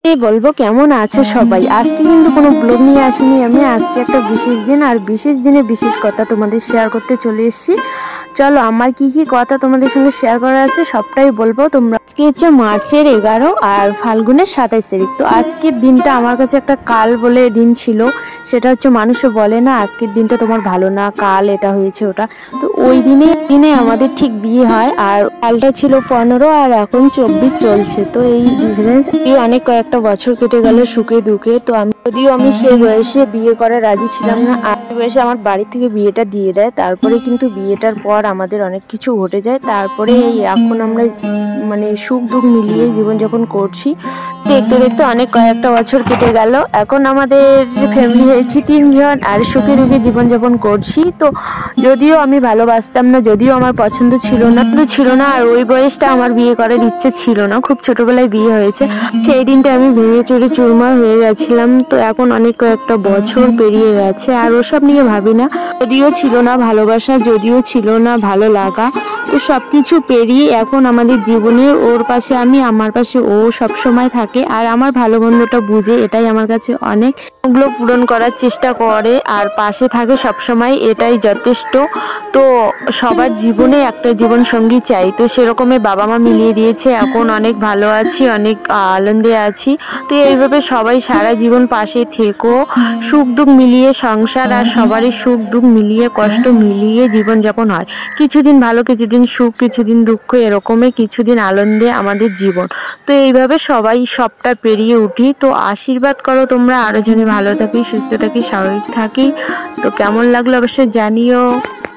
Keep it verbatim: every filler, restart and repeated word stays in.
বলবো কেমন আছে সবাই। আজকে কিন্তু কোনো ব্লগ নিয়ে আসিনি আমি, আজকে একটা বিশেষ দিন, আর বিশেষ দিনে বিশেষ কথা তোমাদের শেয়ার করতে চলে এসেছি। চলো আমার কি কি কথা তোমাদের সঙ্গে শেয়ার করা আছে সবটাই বলবো তোমরা। আজকে হচ্ছে মার্চের এগারো আর ফাল্গুনের সাতাইশ তারিখ। তো আজকের দিনটা আমার কাছে একটা কাল বলে দিন ছিল। সেটা হচ্ছে মানুষে বলে না আজকের দিনটা তোমার ভালো না, কাল এটা হয়েছে ওটা। তো ওই দিনে দিনে আমাদের ঠিক বিয়ে হয়, আর কালটা ছিল পনেরো আর এখন চব্বিশ চলছে। তো এই ডিফারেন্স অনেক কয়েকটা বছর কেটে গেল সুখে দুঃখে। তো আমি যদিও আমি সেই বয়সে বিয়ে করে রাজি ছিলাম না, আর বয়সে আমার বাড়ি থেকে বিয়েটা দিয়ে দেয়। তারপরে কিন্তু বিয়েটার পর আমাদের অনেক কিছু ঘটে যায়। তারপরে এই এখন আমরা মানে সুখ দুঃখ মিলিয়ে জীবনযাপন করছি। দেখতে দেখতে অনেক কয়েকটা বছর কেটে গেল, এখন আমাদের ফ্যামিলি হয়েছি তিনজন, আর সুখে দুঃখে জীবনযাপন করছি। তো যদিও আমি ভালোবাসতাম না, যদিও আমার পছন্দ ছিল না কিন্তু ছিল না আর ওই বয়সটা আমার বিয়ে করার ইচ্ছে ছিল না, খুব ছোটবেলায় বিয়ে হয়েছে। সেই দিনটা আমি ভেঙে চুরে চুরমার হয়ে গেছিলাম। তো এখন অনেক কয়েকটা বছর পেরিয়ে গেছে আর ওসব নিয়ে ভাবি না। যদিও ছিল না ভালোবাসা, যদিও ছিল না ভালো লাগা, তো সবকিছু পেরিয়ে এখন আমাদের জীবনে ওর পাশে আমি, আমার পাশে ও সব সময় থাকে। আর আমার ভালো মন্দটা বুঝে, এটাই আমার কাছে অনেক। ওগুলো পূরণ করার চেষ্টা করে আর পাশে থাকে সব সময়, এটাই যথেষ্ট। তো সবার জীবনে একটা জীবন সঙ্গী চাই, তো সেরকমই বাবা মা মিলিয়ে দিয়েছে। এখন অনেক ভালো আছি, অনেক আনন্দে আছি। তো এইভাবে সবাই সারা জীবন পাশে থেকো, সুখ দুঃখ মিলিয়ে সংসার, আর সবারই সুখ দুঃখ মিলিয়ে কষ্ট মিলিয়ে জীবনযাপন হয়। কিছুদিন ভালো, কিছুদিন সুখ, কিছুদিন দুঃখ, এরকমই কিছুদিন আনন্দে আমাদের জীবন। তো এইভাবে সবাই সবটা পেরিয়ে উঠি। তো আশীর্বাদ করো তোমরা আরো যেন ভালো থাকি, সুস্থ থাকি, স্বাভাবিক থাকি। তো কেমন লাগলো অবশ্যই জানিও।